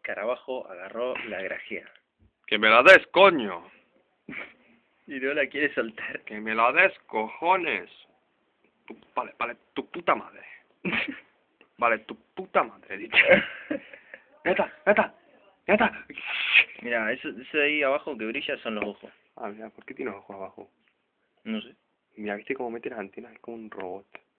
escarabajo agarró la grajea. ¡Que me la des, coño! Y no la quiere soltar. ¡Que me la des, cojones! Vale, tu puta madre. Vale, tu puta madre, he dicho. ¡Ya está! Mira, eso de ahí abajo que brilla son los ojos. Ah, mira, ¿por qué tiene ojos abajo? No sé. Mira, ¿viste cómo mete las antenas? Es como un robot.